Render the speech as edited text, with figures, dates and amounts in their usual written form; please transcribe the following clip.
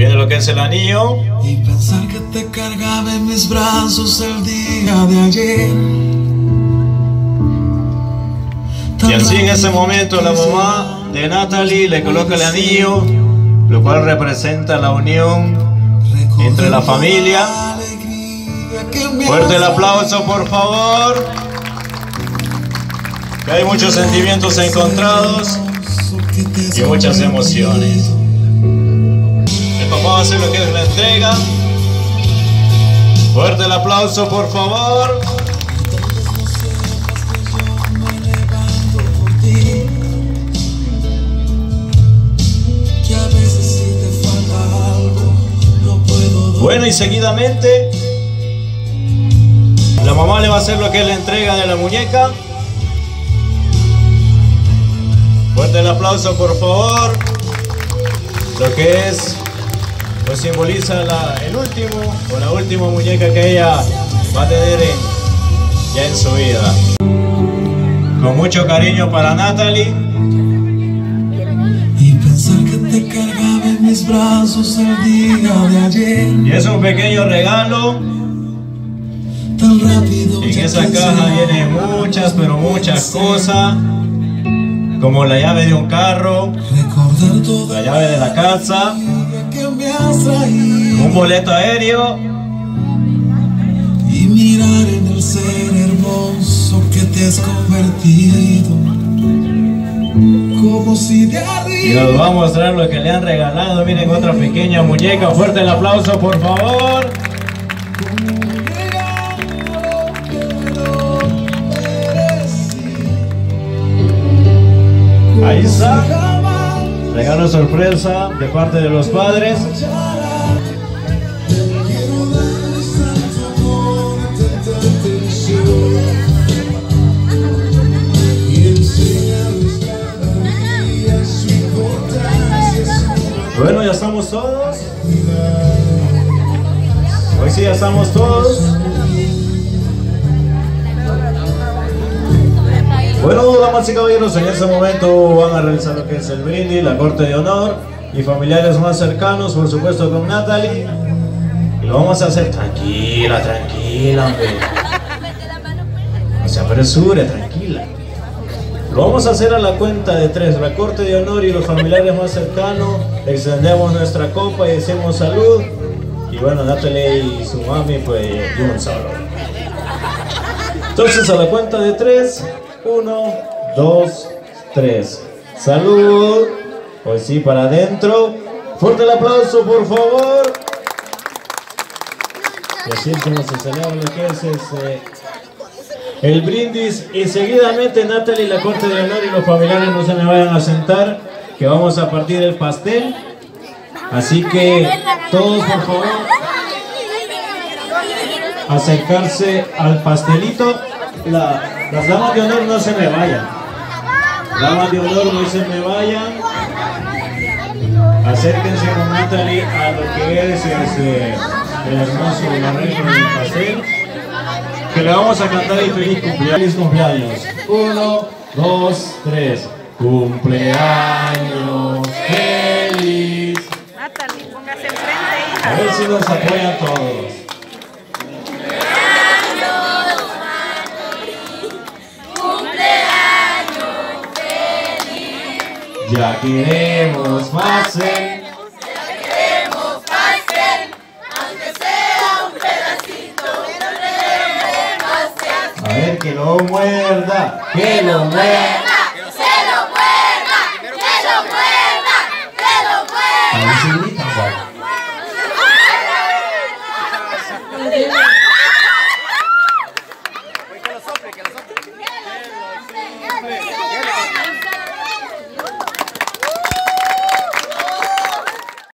Viene lo que es el anillo. Y pensar que te cargaba en mis brazos el día de ayer. Y así en ese momento la mamá de Natalie le coloca el anillo, lo cual representa la unión entre la familia. Fuerte el aplauso, por favor. Que hay muchos sentimientos encontrados y muchas emociones. El papá va a hacer lo que es la entrega. Fuerte el aplauso, por favor. Bueno, y seguidamente la mamá le va a hacer lo que es la entrega de la muñeca. Fuerte el aplauso, por favor. Lo que es, pues simboliza el último o la última muñeca que ella va a tener ya en su vida. Con mucho cariño para Natalie. Y pensar que te cargaba en mis brazos el día de ayer. Y es un pequeño regalo. Tan rápido. En esa caja vienen muchas, pero muchas cosas. Como la llave de un carro, la llave de la casa, un boleto aéreo y mirar en el ser hermoso que te has convertido. Como si de arriba. Y nos va a mostrar lo que le han regalado. Miren, otra pequeña muñeca. Fuerte el aplauso, por favor. Ahí está. Regalo sorpresa de parte de los padres. Bueno, ya estamos todos. Hoy sí ya estamos todos. Bueno, damas y caballeros, en este momento van a realizar lo que es el brindis, la corte de honor y familiares más cercanos, por supuesto con Natalie. Y lo vamos a hacer tranquila, hombre. No se apresure, tranquila. Lo vamos a hacer a la cuenta de 3, la corte de honor y los familiares más cercanos. Extendemos nuestra copa y decimos salud. Y bueno, Natalie y su mami pues de un solo. Entonces a la cuenta de 3, 1, 2, 3. Salud. Pues sí, para adentro. Fuerte el aplauso, por favor. Y así es como se celebra lo que es el brindis. Y seguidamente Natalie y la corte de honor y los familiares no se me vayan a sentar, que vamos a partir el pastel. Así que todos, por favor, acercarse al pastelito. Las damas de honor no se me vayan. Damas de honor no se me vayan. Acérquense con Natalie a lo que es el hermoso arreglo del pastel, que le vamos a cantar el feliz cumpleaños. Feliz cumpleaños. 1, 2, 3. Cumpleaños feliz. Natalie, póngase enfrente, hija. A ver si nos apoyan todos. Ya queremos pastel, aunque sea un pedacito, pero queremos pastel. a ver que lo muerda, que lo muerda.